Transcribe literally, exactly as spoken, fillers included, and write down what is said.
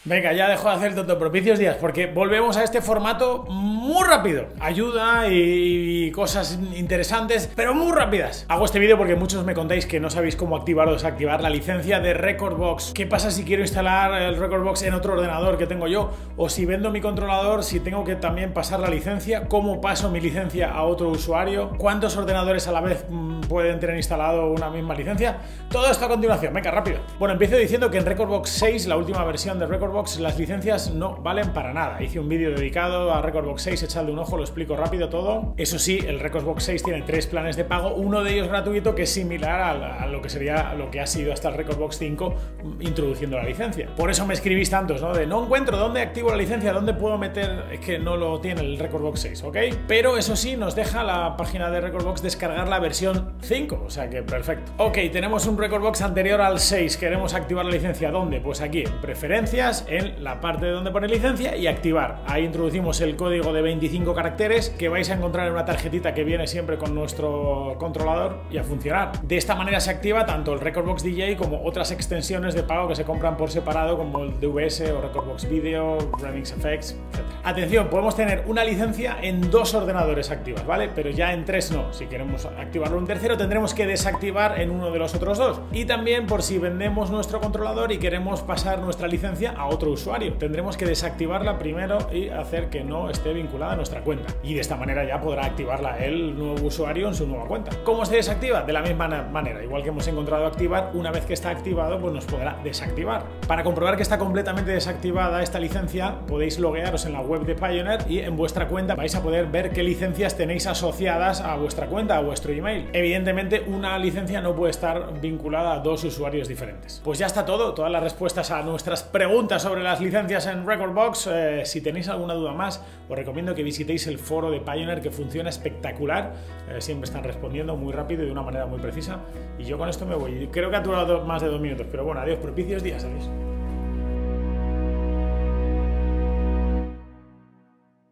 Venga, ya dejo de hacer tonto propicios días porque volvemos a este formato muy rápido. Ayuda y cosas interesantes, pero muy rápidas. Hago este vídeo porque muchos me contáis que no sabéis cómo activar o desactivar la licencia de Rekordbox. ¿Qué pasa si quiero instalar el Rekordbox en otro ordenador que tengo yo? O si vendo mi controlador, si tengo que también pasar la licencia, ¿cómo paso mi licencia a otro usuario? ¿Cuántos ordenadores a la vez mmm, pueden tener instalado una misma licencia? Todo esto a continuación. Venga, rápido. Bueno, empiezo diciendo que en Rekordbox seis, la última versión de Rekordbox, las licencias no valen para nada. Hice un vídeo dedicado a Rekordbox seis, echadle un ojo, lo explico rápido todo. Eso sí, el Rekordbox seis tiene tres planes de pago, uno de ellos gratuito, que es similar a, a lo que sería lo que ha sido hasta el Rekordbox cinco introduciendo la licencia. Por eso me escribís tantos, ¿no? De no encuentro dónde activo la licencia, dónde puedo meter, es que no lo tiene el Rekordbox seis, ¿ok? Pero eso sí, nos deja la página de Rekordbox descargar la versión cinco, o sea que perfecto. Ok, tenemos un Rekordbox anterior al seis, queremos activar la licencia, ¿dónde? Pues aquí, en preferencias, en la parte de donde pone licencia y activar. Ahí introducimos el código de veinticinco caracteres que vais a encontrar en una tarjetita que viene siempre con nuestro controlador y a funcionar. De esta manera se activa tanto el Rekordbox D J como otras extensiones de pago que se compran por separado, como el D V S o Rekordbox Video, Remix F X, etcétera. Atención, podemos tener una licencia en dos ordenadores activas, ¿vale? Pero ya en tres no. Si queremos activarlo en un tercero, tendremos que desactivar en uno de los otros dos. Y también por si vendemos nuestro controlador y queremos pasar nuestra licencia a otro usuario, tendremos que desactivarla primero y hacer que no esté vinculada a nuestra cuenta, y de esta manera ya podrá activarla el nuevo usuario en su nueva cuenta. ¿Cómo se desactiva? De la misma manera, igual que hemos encontrado activar, una vez que está activado pues nos podrá desactivar. Para comprobar que está completamente desactivada esta licencia, podéis loguearos en la web de Pioneer y en vuestra cuenta vais a poder ver qué licencias tenéis asociadas a vuestra cuenta, a vuestro email. Evidentemente una licencia no puede estar vinculada a dos usuarios diferentes. Pues ya está todo, todas las respuestas a nuestras preguntas sobre las licencias en Rekordbox. Eh, si tenéis alguna duda más, os recomiendo que visitéis el foro de Pioneer, que funciona espectacular. Eh, siempre están respondiendo muy rápido y de una manera muy precisa. Y yo con esto me voy. Creo que ha durado más de dos minutos, pero bueno, adiós, propicios días, adiós.